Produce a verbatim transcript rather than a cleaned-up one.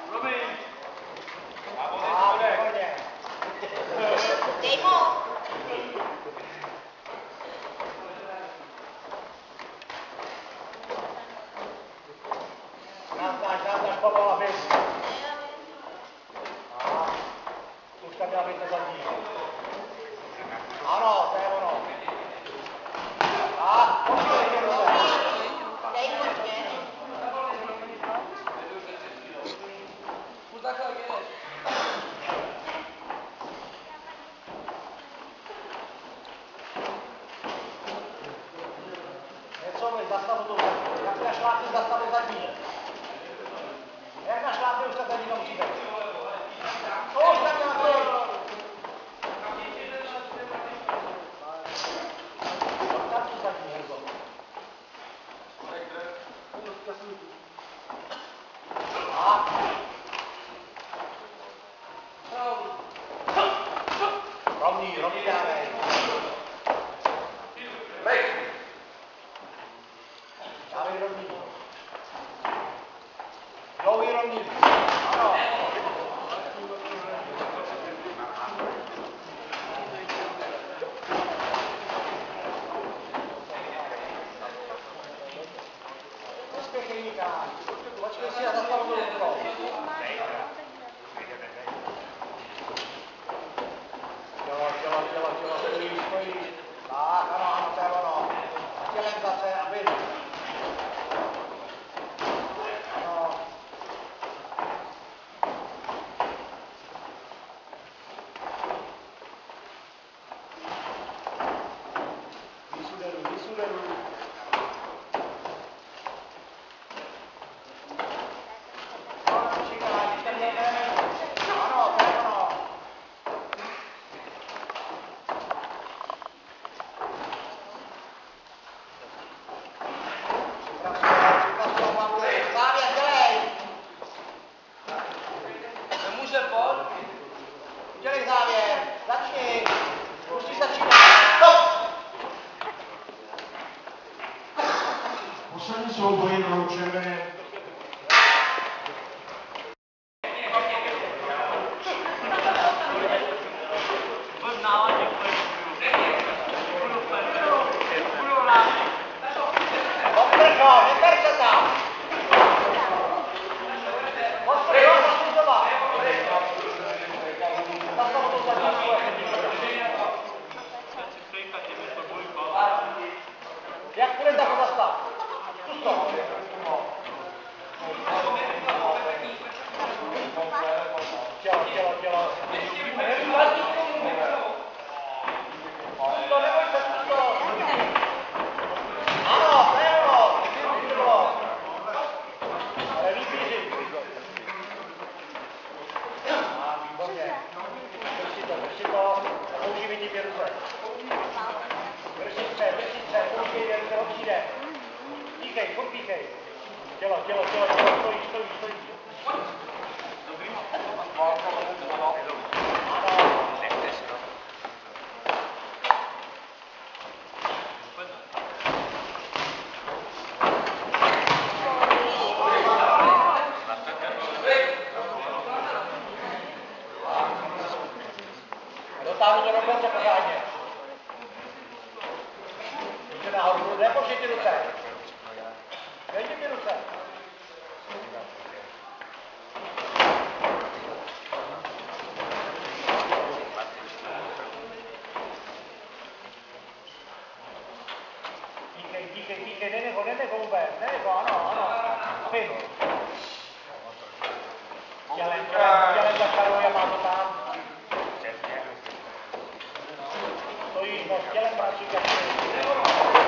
Dej mu. Naznač, naznač, popola, běž. Už tam měla být to zadní. Ano, to je ono. A, počkej, jde do se. Dej mu ještě. Už takhle jdeš. Něco mi zastavu tu zadní. Jak našlápne, zastavu zadní. Jak našlápne, už takhle nikdo musí být. Už tam měla být. Tam tu zadní, Herzo. A. Rovný, rovný dávej. Dávej rovný. Dlouhý rovný. Ano. Uspěchej nikam. Počkej si a zastavu tu rukou. Tělo, tělo, tělo, tělo, stojí, stojí. Tak, ano, ano, to je ono. Tělem zase, aby... Ano. Vysuderuj, vysuderuj. Ano, počíká, když tam jdeme. Ano, to je ono. Závěr, dělej! Nemůže pod? Dělej závěr, začni! Musíš začínat! Stop! Poslední souboj vyloučené. Odprcho, neber se tam! Odprcho, zastup doma! Zastavu to zadní svoje. Jak půjde, tak ho zastav. Zkus to. Tělo, tělo, tělo. Zkus to, neboj se, zkus to. Ano, to je ono. Ale výpíři. A, výborně. Drž si to, drž si to. A použij vidí dvě ruce. Drž si střed, drž si střed, použij dvě ruce, ho přijde. Píchej, furt píchej. Tělo, tělo, tělo, tělo, stojí, stojí, stojí. Ano. Dotáhni to do konce pořádně. Jděte nahoru, nepošli ty ruce. Dejte ty ruce. Díkej, díkej, díkej, nenech ho, nenech ho vůbec, nenech ho, ano, ano. Spin. Tělem, tělem, tělem začaruje a má to tam. Stojíš, no, tělem pračík, jak